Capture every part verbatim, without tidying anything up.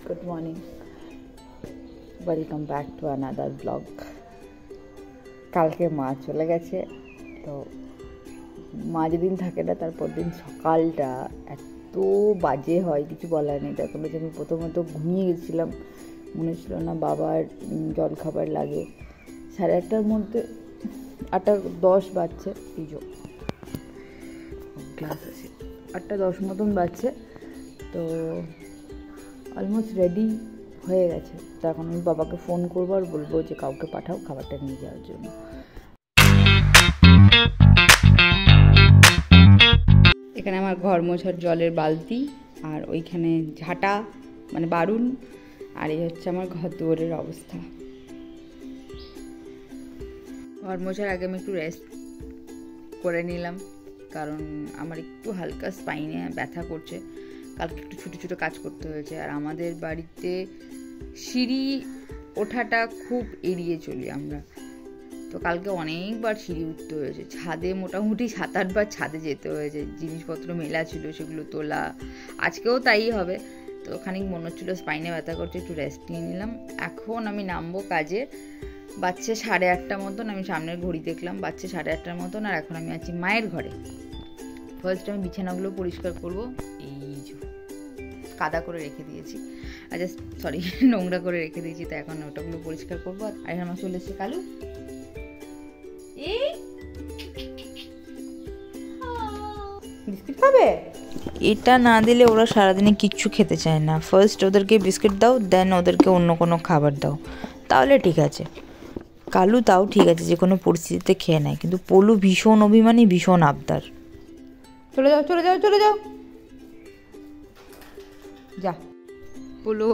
Good morning. Welcome back to another vlog. কালকে মা চলে গেছে, তো মা যেদিন থাকে না তারপর দিন সকালটা এত বাজে হয় কিছু বলার নেই। তার কারণে আমি প্রথমত ঘুমিয়ে গেছিলাম, মনে ছিল না বাবার জল খাবার লাগে। সাড়ে আটটার মধ্যে আটটা দশ বাজছে, এই যে ক্লাস আছে, আটটা দশ মতন বাজছে, তো অলমোস্ট রেডি হয়ে গেছে। তো এখন আমি বাবাকে ফোন করবো আর বলবো যে কাউকে পাঠাও খাবারটা নিয়ে যাওয়ার জন্য। এখানে আমার ঘর মোছার জলের বালতি, আর ওইখানে ঝাঁটা মানে বারুন, আর এই হচ্ছে আমার ঘর দুয়ারের অবস্থা। ঘর মোছার আগে আমি একটু রেস্ট করে নিলাম, কারণ আমার একটু হালকা স্পাইনে ব্যথা করছে। কালকে একটু ছোটো ছোটো কাজ করতে হয়েছে, আর আমাদের বাড়িতে সিঁড়ি ওঠাটা খুব এড়িয়ে চলি আমরা, তো কালকে অনেকবার সিঁড়ি উঠতে হয়েছে। ছাদে মোটামুটি সাত আটবার ছাদে যেতে হয়েছে, জিনিসপত্র মেলা ছিল সেগুলো তোলা, আজকেও তাই হবে। তো খানিক মনে হচ্ছিলো স্পাইনে ব্যথা করছে, একটু রেস্ট নিয়ে নিলাম। এখন আমি নামবো কাজে, বাচ্চা সাড়ে আটটা মতন, আমি সামনের ঘড়ি দেখলাম বাচ্চা সাড়ে আটটার মতন। আর এখন আমি আছি মায়ের ঘরে। ফার্স্ট আমি বিছানাগুলো পরিষ্কার করব, এই যে কাদা করে রেখে দিয়েছি, আচ্ছা সরি নোংরা করে রেখে দিয়েছি, তো এখন ওটাগুলো পরিষ্কার করবো। আর এখানে আমার চলে এসেছে কালু, এই বিস্কিট খাবে। এটা না দিলে ওরা সারাদিনে কিচ্ছু খেতে চায় না। ফার্স্ট ওদেরকে বিস্কিট দাও, দেন ওদেরকে অন্য কোনো খাবার দাও, তাহলে ঠিক আছে। কালু তাও ঠিক আছে, যে কোনো পরিস্থিতিতে খেয়ে নেয়, কিন্তু পলু ভীষণ অভিমানী, ভীষণ আবদার। চলে যাও চলে যাও চলে যাও, যা পলু।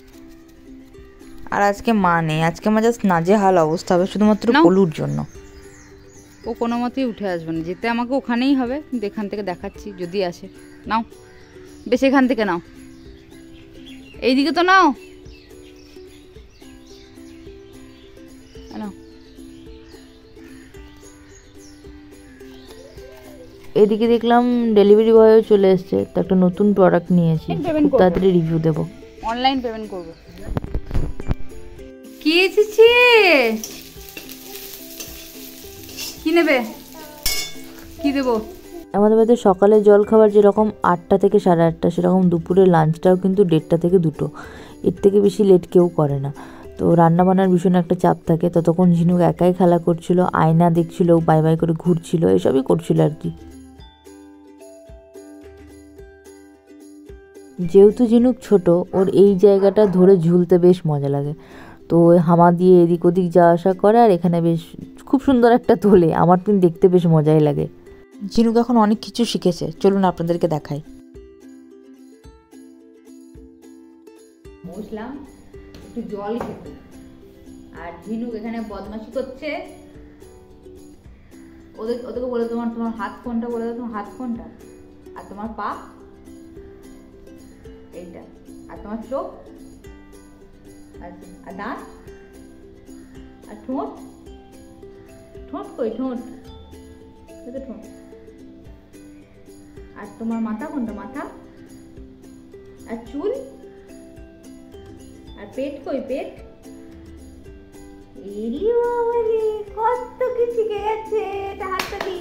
আর আজকে মা নেই, আজকে আমার জাস্ট নাজেহাল অবস্থা হবে শুধুমাত্র পলুর জন্য। ও কোনো মতেই উঠে আসবে না, যেতে আমাকে ওখানেই হবে, কিন্তু এখান থেকে দেখাচ্ছি যদি আসে। নাও বেশ, এখান থেকে নাও, এইদিকে তো নাও, নাও। এদিকে দেখলাম ডেলিভারি বয়ও চলে এসছে, তো একটা নতুন প্রোডাক্ট নিয়েছি, খুব তাড়াতাড়ি রিভিউ দেবো। অনলাইন পেমেন্ট করব। কি এসেছে, কি নেবে, কি দেবো? আমাদের বাড়িতে সকালে জল খাবার যেরকম আটটা থেকে সাড়ে আটটা, সেরকম দুপুরের লাঞ্চটাও কিন্তু দেড়টা থেকে দুটো, এর থেকে বেশি লেট কেউ করে না। তো রান্না বান্নার ভীষণ একটা চাপ থাকে। ততক্ষণ ঝিনুক একাই খেলা করছিল, আয়না দেখছিল, বাই বাই করে ঘুরছিল, এসবই করছিল আর কি। যেহেতু ঝিনুক ছোট, ওর এই জায়গাটা ধরে ঝুলতে বেশ মজা লাগে, তো হামা দিয়ে এদিক ওদিক যাওয়া আসা করে, আর এখানে বেশ খুব সুন্দর একটা তোলে। আমার কিন্তু দেখতে বেশ মজাই লাগে। ঝিনুক এখন অনেক কিছু শিখেছে, চলুন আপনাদেরকে দেখাই। বসলাম একটু জল খেতে, আর ঝিনুক এখানে বদমাশি করছে। ওদের ওদেরকে বলে তোমার তোমার হাত কোনটা, বলে দাও তোমার হাত কোনটা, আর তোমার পা এইটা, আর তোমার চোখ, আর দাঁত, আর ঠোঁট, ঠোঁট কই ঠোঁট, ঠোঁট, আর তোমার মাথা কোনটা, মাথা, আর চুল, আর পেট কই পেট। এরি বাবারে, কত কি শিখে গেছে, এটা হাতটা দিয়ে।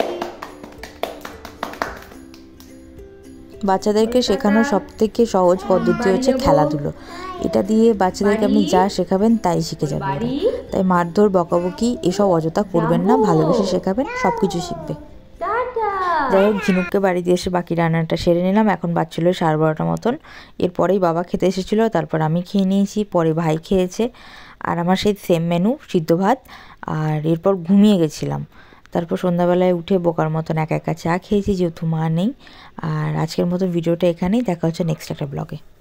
বাচ্চাদেরকে শেখানোর সব থেকে সহজ পদ্ধতি হচ্ছে খেলাধুলো। এটা দিয়ে বাচ্চাদেরকে আপনি যা শেখাবেন তাই শিখে যাবে। তাই মারধর বকাবকি এসব অযথা করবেন না, ভালোবেসে শেখাবেন, সব কিছু শিখবে। যাই হোক, ঝিনুককে বাড়ি দিয়ে এসে বাকি রান্নাটা সেরে নিলাম। এখন বাচ্চা সাড়ে বারোটার মতন, এরপরেই বাবা খেতে এসেছিলো, তারপর আমি খেয়ে নিয়েছি, পরে ভাই খেয়েছে, আর আমার সেই সেম মেনু সিদ্ধ ভাত। আর এরপর ঘুমিয়ে গেছিলাম। তারপর সন্ধ্যাবেলায় উঠে বোকার মতন একা একা চা খেয়েছি, যেহেতু মা নেই। আর আজকের মতো ভিডিওটা এখানেই, দেখা হচ্ছে নেক্সট একটা ব্লগে।